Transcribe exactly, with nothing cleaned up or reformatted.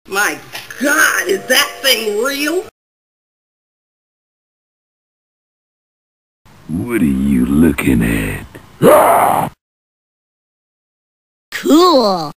My God, is that thing real? What are you looking at? Cool!